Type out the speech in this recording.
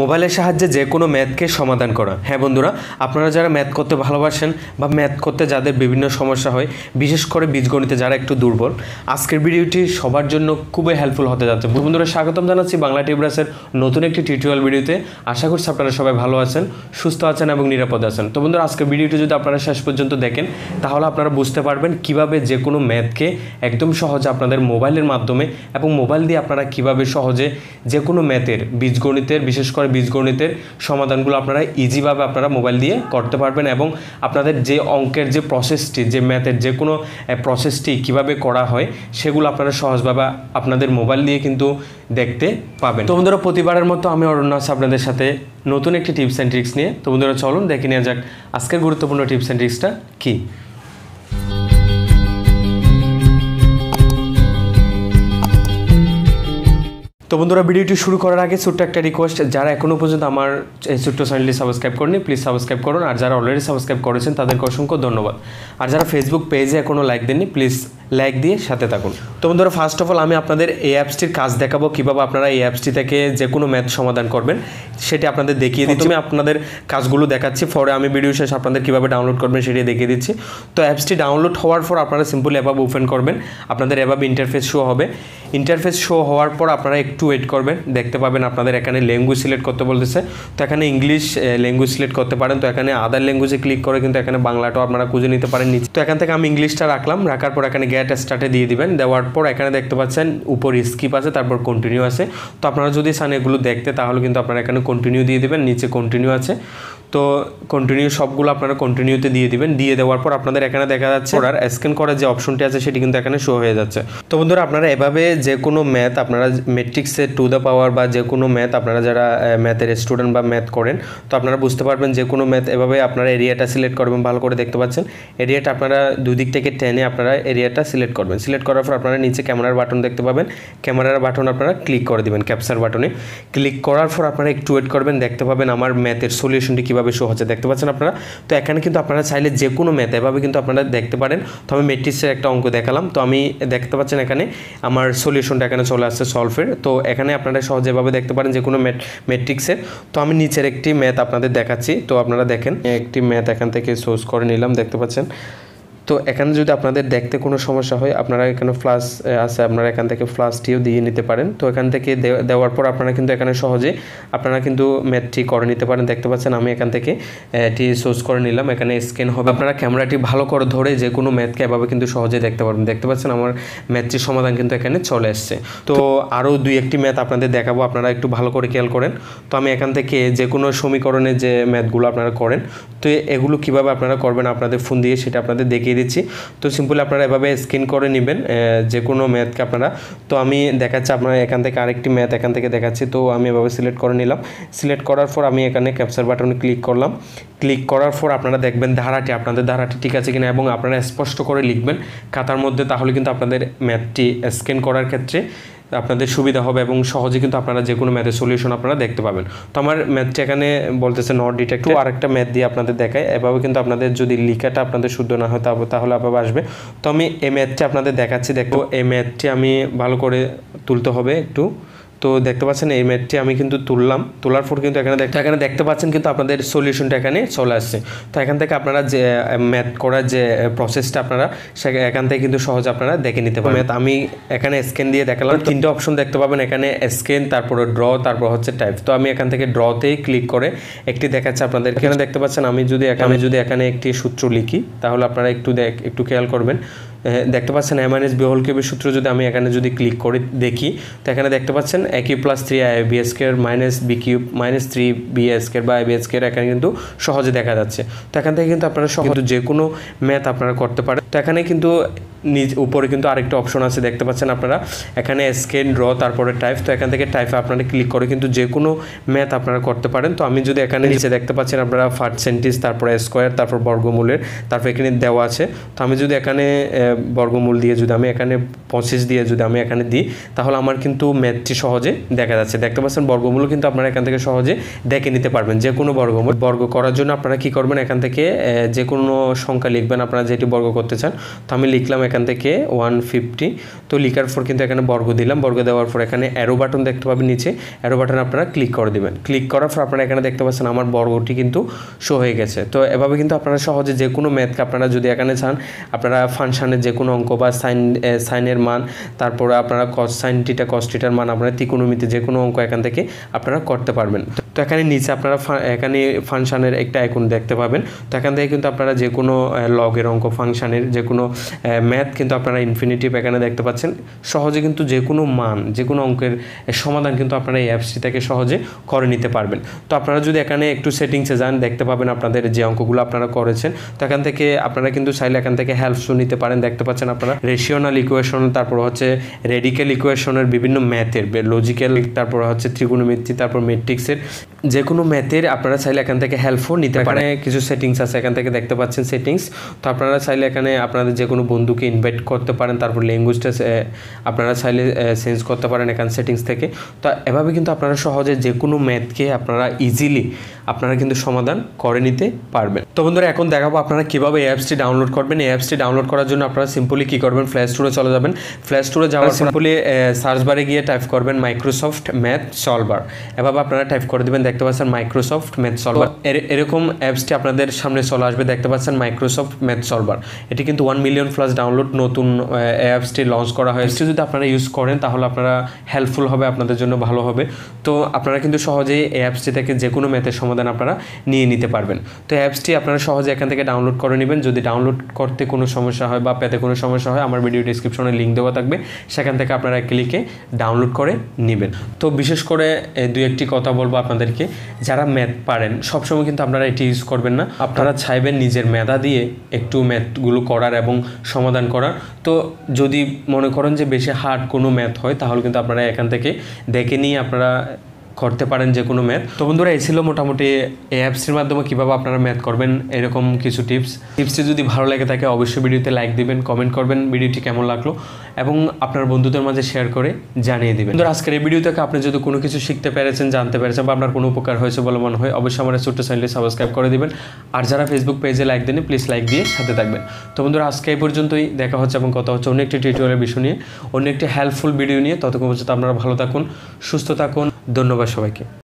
মোবাইলের সাহায্যে যে কোনো ম্যাথকে সমাধান করা। হ্যাঁ বন্ধুরা, আপনারা যারা ম্যাথ করতে ভালোবাসেন বা ম্যাথ করতে যাদের বিভিন্ন সমস্যা হয়, বিশেষ করে বীজগণিতে যারা একটু দুর্বল, আজকের ভিডিওটি সবার জন্য খুবই হেল্পফুল হতে যাচ্ছে। বন্ধুরা, স্বাগতম জানাচ্ছি বাংলা টিউবরাসের নতুন একটি টিউটোরিয়াল ভিডিওতে। আশা করছি আপনারা সবাই ভালো আছেন, সুস্থ আছেন এবং নিরাপদ আছেন। তো বন্ধুরা, আজকের ভিডিওটি যদি আপনারা শেষ পর্যন্ত দেখেন তাহলে আপনারা বুঝতে পারবেন কিভাবে যে কোনো ম্যাথকে একদম সহজে আপনাদের মোবাইলের মাধ্যমে এবং মোবাইল দিয়ে আপনারা কিভাবে সহজে যে কোনো ম্যাথের বীজগণিতের, বিশেষ করে বীজগণিতের সমাধানগুলো আপনারা ইজিভাবে আপনারা মোবাইল দিয়ে করতে পারবেন এবং আপনাদের যে অঙ্কের যে প্রসেসটি, যে ম্যাথের যে কোনো প্রসেসটি কিভাবে করা হয় সেগুলো আপনারা সহজভাবে আপনাদের মোবাইল দিয়ে কিন্তু দেখতে পাবেন। তো বন্ধুরা, প্রতিবারের মতো আমি অরণ্য আছি আপনাদের সাথে নতুন একটি টিপস অ্যান্ড ট্রিক্স নিয়ে। তো বন্ধুরা, চলুন দেখে নেওয়া যাক আজকের গুরুত্বপূর্ণ টিপস অ্যান্ড ট্রিক্সটা কী। তো বন্ধুরা, ভিডিওটি শুরু করার আগে ছোট্ট একটা রিকোয়েস্ট, যারা এখনও পর্যন্ত আমার এই ছোট্ট চ্যানেলটি সাবস্ক্রাইব করেনি প্লিজ সাবস্ক্রাইব করুন, আর যারা অলরেডি সাবস্ক্রাইব করেছেন তাদেরকে অসংখ্য ধন্যবাদ। আর যারা ফেসবুক পেজে এখনও লাইক দেননি প্লিজ লাইক দিয়ে সাথে থাকুন। তো বন্ধুরা, ফার্স্ট অফ অল আমি আপনাদের এই অ্যাপসটির কাজ দেখাবো, কীভাবে আপনারা এই অ্যাপসটি থেকে যে কোনো ম্যাথ সমাধান করবেন সেটি আপনাদের দেখিয়ে দিচ্ছি। আমি আপনাদের কাজগুলো দেখাচ্ছি, পরে আমি ভিডিও শেষে আপনাদের কীভাবে ডাউনলোড করবেন সেটি দেখিয়ে দিচ্ছি। তো অ্যাপসটি ডাউনলোড হওয়ার পর আপনারা সিম্পলি এভাবে ওপেন করবেন, আপনাদের এভাবে ইন্টারফেস শো হবে। ইন্টারফেস শো হওয়ার পর আপনারা একটু ওয়েট করবেন, দেখতে পাবেন আপনাদের এখানে ল্যাঙ্গুয়েজ সিলেক্ট করতে বলতেছে। তো এখানে ইংলিশ ল্যাঙ্গুয়েজ সিলেক্ট করতে পারেন। তো এখানে আদার ল্যাঙ্গুয়েজে ক্লিক করে কিন্তু এখানে বাংলাটাও আপনারা খুঁজে নিতে পারেন নিচে। তো এখান থেকে আমি ইংলিশটা রাখলাম, রাখার পর এখানে গেট স্টার্টে দিয়ে দিবেন। দেওয়ার পর এখানে দেখতে পাচ্ছেন উপর স্কিপ আছে, তারপর কন্টিনিউ আছে। তো আপনারা যদি চান এগুলো দেখতে তাহলে কিন্তু আপনারা এখানে কন্টিনিউ দিয়ে দেবেন, নিচে কন্টিনিউ আছে। তো কন্টিনিউ সবগুলো আপনারা কন্টিনিউতে দিয়ে দিবেন। দিয়ে দেওয়ার পর আপনাদের এখানে দেখা যাচ্ছে আর স্ক্যান করার যে অপশনটি আছে সেটি কিন্তু এখানে শো হয়ে যাচ্ছে। তো বন্ধুরা, আপনারা এভাবে যে কোনো ম্যাথ আপনারা ম্যাট্রিক্সের টু দ্য পাওয়ার বা যে কোনো ম্যাথ আপনারা যারা ম্যাথের স্টুডেন্ট বা ম্যাথ করেন তো আপনারা বুঝতে পারবেন যে কোনো ম্যাথ এভাবে আপনারা এরিয়াটা সিলেক্ট করবেন। ভালো করে দেখতে পাচ্ছেন এরিয়াটা আপনারা দুই দিক থেকে টেনে আপনারা এরিয়াটা সিলেক্ট করবেন। সিলেক্ট করার পর আপনারা নিচে ক্যামেরার বাটন দেখতে পাবেন, ক্যামেরার বাটন আপনারা ক্লিক করে দেবেন। ক্যাপচার বাটনে ক্লিক করার পর আপনারা একটু ওয়েট করবেন, দেখতে পাবেন আমার ম্যাথের সলিউশনটি কীভাবে শো হচ্ছে দেখতে পাচ্ছেন আপনারা। তো এখানে কিন্তু আপনারা চাইলে যে কোনো ম্যাথ এভাবে কিন্তু আপনারা দেখতে পারেন। তো আমি ম্যাট্রিক্সের একটা অঙ্ক দেখালাম, তো আমি দেখতে পাচ্ছেন এখানে আমার সলিউশনটা এখানে চলে আসছে সলভের। তো এখানে আপনারা সহজেভাবে দেখতে পারেন যে কোনো ম্যাট্রিক্সের। তো আমি নিচের একটি ম্যাথ আপনাদের দেখাচ্ছি। তো আপনারা দেখেন একটি ম্যাথ এখান থেকে সোর্স করে নিলাম, দেখতে পাচ্ছেন। তো এখানে যদি আপনাদের দেখতে কোনো সমস্যা হয় আপনারা এখানে ফ্লাশ আছে, আপনারা এখান থেকে ফ্লাশটিও দিয়ে নিতে পারেন। তো এখান থেকে দেওয়ার পর আপনারা কিন্তু এখানে সহজে আপনারা কিন্তু ম্যাথটি করে নিতে পারেন। দেখতে পাচ্ছেন আমি এখান থেকে এটি সোর্স করে নিলাম, এখানে স্ক্যান হবে। আপনারা ক্যামেরাটি ভালো করে ধরে যে কোনো ম্যাথকে এভাবে কিন্তু সহজে দেখতে পারবেন। দেখতে পাচ্ছেন আমার ম্যাথটির সমাধান কিন্তু এখানে চলে এসছে। তো আরও দুই একটি ম্যাথ আপনাদের দেখাবো, আপনারা একটু ভালো করে খেয়াল করেন। তো আমি এখান থেকে যে কোনো সমীকরণের যে ম্যাথগুলো আপনারা করেন তো এগুলো কীভাবে আপনারা করবেন আপনাদের ফোন দিয়ে সেটা আপনাদের দেখিয়ে দিচ্ছি। তো সিম্পলি আপনারা এভাবে স্ক্যান করে নেবেন যে কোনো ম্যাথকে আপনারা। তো আমি দেখাচ্ছি আপনারা এখান থেকে আরেকটি ম্যাথ এখান থেকে দেখাচ্ছি। তো আমি এভাবে সিলেক্ট করে নিলাম। সিলেক্ট করার পর আমি এখানে ক্যাপচার বাটনে ক্লিক করলাম। ক্লিক করার পর আপনারা দেখবেন আপনাদের ধারাটি ঠিক আছে কিনা এবং আপনারা স্পষ্ট করে লিখবেন খাতার মধ্যে, তাহলে কিন্তু আপনাদের ম্যাথটি স্ক্যান করার ক্ষেত্রে আপনাদের সুবিধা হবে এবং সহজে কিন্তু আপনারা যে কোনো ম্যাথের সলিউশন আপনারা দেখতে পাবেন। তো আমার ম্যাথটা এখানে বলতেছে নট ডিটেক্ট। আরেকটা ম্যাথ দিয়ে আপনাদের দেখায়, এভাবে কিন্তু আপনাদের যদি লিখাটা আপনাদের শুদ্ধ না হয় তাহলে আবার আসবে। তো আমি এই ম্যাথটি আপনাদের দেখাচ্ছি। দেখো এই ম্যাথটি আমি ভালো করে তুলতে হবে একটু। তো দেখতে পাচ্ছেন এই ম্যাথটি আমি কিন্তু তুললাম, তোলার পর কিন্তু এখানে দেখতে পাচ্ছেন কিন্তু আপনাদের সলিউশনটা এখানে চলে আসছে। তো এখান থেকে আপনারা যে ম্যাথ করার যে প্রসেসটা আপনারা এখান থেকে কিন্তু সহজে আপনারা দেখে নিতে পারবেন। আমি এখানে স্ক্যান দিয়ে দেখালাম, তিনটে অপশন দেখতে পাবেন এখানে, স্ক্যান, তারপরে ড্র, তারপর হচ্ছে টাইপ। তো আমি এখান থেকে ড্রতেই ক্লিক করে একটি দেখাচ্ছে আপনাদের। এখানে দেখতে পাচ্ছেন আমি যদি এখানে একটি সূত্র লিখি তাহলে আপনারা একটু খেয়াল করবেন। দেখতে পাচ্ছেন a - b হোল কিউবের সূত্র যদি আমি এখানে যদি ক্লিক করে দেখি তো এখানে দেখতে পাচ্ছেন a cube plus 3ab square minus b cube minus 3b square বা ab স্কয়ার এখানে কিন্তু সহজে দেখা যাচ্ছে। তো এখান থেকে কিন্তু আপনারা সহজে যে কোনো ম্যাথ আপনারা করতে পারেন। তো এখানে কিন্তু উপরে কিন্তু আরেকটা অপশন আছে, দেখতে পাচ্ছেন আপনারা এখানে স্ক্যান, ড্র, তারপরে টাইপ। তো এখান থেকে টাইপে আপনারা ক্লিক করে কিন্তু যে কোনো ম্যাথ আপনারা করতে পারেন। তো আমি যদি এখানে নিচে দেখতে পাচ্ছেন আপনারা পার্সেন্টেজ, তারপরে স্কোয়ার, তারপর বর্গমূলের, তারপর এখানে দেওয়া আছে। তো আমি যদি এখানে বর্গমূল দিয়ে যদি আমি এখানে 25 দিয়ে যদি আমি এখানে দিই তাহলে আমার কিন্তু ম্যাথটি সহজে দেখা যাচ্ছে। দেখতে পাচ্ছেন বর্গমূল কিন্তু আপনারা এখান থেকে সহজে দেখে নিতে পারবেন। যে কোনো বর্গ করার জন্য আপনারা কি করবেন, এখান থেকে যে কোনো সংখ্যা লিখবেন আপনারা যেটি বর্গ করতে চান। তো আমি লিখলাম এখান থেকে 150। তো লিখার পর কিন্তু এখানে বর্গ দিলাম, বর্গ দেওয়ার পর এখানে অ্যারো বাটন দেখতে পাবেন নিচে, অ্যারো বাটন আপনারা ক্লিক করে দেবেন। ক্লিক করার পর আপনারা এখানে দেখতে পাচ্ছেন আমার বর্গটি কিন্তু শো হয়ে গেছে। তো এভাবে কিন্তু আপনারা সহজে যে কোনো ম্যাথকে আপনারা যদি এখানে চান, আপনারা ফাংশনের যে কোনো অঙ্ক বা সাইনের মান, তারপরে আপনারা কস সাইন টিটা কস টিটার মান, আপনারা ত্রিকোণমিতি যে কোনো অঙ্ক এখান থেকে আপনারা করতে পারবেন। তো এখানে নিচে আপনারা এখানে ফাংশনের একটা আইকন দেখতে পাবেন। তো এখান থেকে কিন্তু আপনারা যে কোনো লগের অঙ্ক, ফাংশনের যে কোনো ম্যাথ কিন্তু আপনারা ইনফিনিটিভ এখানে দেখতে পাচ্ছেন। সহজে কিন্তু যে কোনো মান, যে কোনো অঙ্কের সমাধান কিন্তু আপনারা এই অ্যাপসটি থেকে সহজে করে নিতে পারবেন। তো আপনারা যদি এখানে একটু সেটিংসে যান, দেখতে পাবেন আপনাদের যে অঙ্কগুলো আপনারা করেছেন। তো এখান থেকে আপনারা কিন্তু চাইলে এখান থেকে হেল্পসও নিতে পারেন। দেখতে পাচ্ছেন আপনারা রেশিওনাল ইকুয়েশন, তারপর হচ্ছে রেডিক্যাল ইকুয়েশনের বিভিন্ন ম্যাথের, লজিক্যাল, তারপর হচ্ছে ত্রিগোণমিতি, তারপর ম্যাট্রিক্সের যে কোনো ম্যাথের আপনারা চাইলে এখান থেকে হেল্পও নিতে পারেন। কিছু সেটিংস আছে এখান থেকে দেখতে পাচ্ছেন সেটিংস। তো আপনারা চাইলে এখানে আপনাদের যে কোনো বন্ধুকে ইনভাইট করতে পারেন, তারপর ল্যাঙ্গুয়েজটা আপনারা চাইলে চেঞ্জ করতে পারেন এখান সেটিংস থেকে। তো এভাবে কিন্তু আপনারা সহজে যে কোনো ম্যাথকে আপনারা ইজিলি আপনারা কিন্তু সমাধান করে নিতে পারবেন। তো বন্ধুরা এখন দেখাবো আপনারা কীভাবে এই অ্যাপসটি ডাউনলোড করবেন। এই অ্যাপসটি ডাউনলোড করার জন্য আপনারা সিম্পলি কী করবেন, প্লে স্টোরে চলে যাবেন। প্লে স্টোরে যাওয়ার সিম্পলি সার্চ বারে গিয়ে টাইপ করবেন মাইক্রোসফট ম্যাথ সলভার। এভাবে আপনারা টাইপ করে দেবেন, দেখতে পাচ্ছেন মাইক্রোসফট ম্যাথ সলভার। এরকম অ্যাপসটি আপনাদের সামনে চলে আসবে, দেখতে পাচ্ছেন মাইক্রোসফট ম্যাথ সলভার। এটি কিন্তু 1 মিলিয়ন প্লাস ডাউনলোড, নতুন অ্যাপসটি লঞ্চ করা হয়েছে। যদি আপনারা ইউজ করেন তাহলে আপনারা হেল্পফুল হবে, আপনাদের জন্য ভালো হবে। তো আপনারা কিন্তু সহজেই এই অ্যাপসটি থেকে যে কোনো ম্যাথের সমাধান আপনারা নিয়ে নিতে পারবেন। তো অ্যাপসটি আপনারা সহজে এখান থেকে ডাউনলোড করে নেবেন। যদি ডাউনলোড করতে কোনো সমস্যা হয় বা পেতে কোনো সমস্যা হয়, আমার ভিডিও ডিসক্রিপশনে লিঙ্ক দেওয়া থাকবে, সেখান থেকে আপনারা ক্লিকে ডাউনলোড করে নেবেন। তো বিশেষ করে দুই একটি কথা বলবো আপনাদেরকে, যারা ম্যাথ পারেন সবসময় কিন্তু আপনারা এটি ইউজ করবেন না। আপনারা চাইবেন নিজের মেধা দিয়ে একটু ম্যাথগুলো করার এবং সমাধান করার। তো যদি মনে করেন যে বেশি হার্ড কোনো ম্যাথ হয়, তাহলে কিন্তু আপনারা এখান থেকে দেখে নিয়ে আপনারা করতে পারেন যে কোনো ম্যাথ। তো বন্ধুরা এই ছিল মোটামুটি এই অ্যাপসটির মাধ্যমে কীভাবে আপনারা ম্যাথ করবেন, এরকম কিছু টিপসটি যদি ভালো লাগে থাকে অবশ্যই ভিডিওতে লাইক দিবেন, কমেন্ট করবেন ভিডিওটি কেমন লাগলো, এবং আপনার বন্ধুদের মাঝে শেয়ার করে জানিয়ে দিবেন। বন্ধুরা আজকের এই ভিডিও থেকে আপনি যদি কোনো কিছু শিখতে পেরেছেন, জানতে পেরেছেন, বা আপনার কোনো উপকার হয়েছে বলে মনে হয়, অবশ্যই আমার ছোট্ট চ্যানেলটি সাবস্ক্রাইব করে দিবেন। আর যারা ফেসবুক পেজে লাইক দেন, প্লিজ লাইক দিয়ে সাথে থাকবেন। তো বন্ধুরা আজকে এই পর্যন্তই, দেখা হচ্ছে এবং কথা হচ্ছে অন্য একটি টিউটোরিয়ালের বিষয় নিয়ে, অন্য একটি হেল্পফুল ভিডিও নিয়ে। ততক্ষণ পর্যন্ত আপনারা ভালো থাকুন, সুস্থ থাকুন। ধন্যবাদ সবাইকে।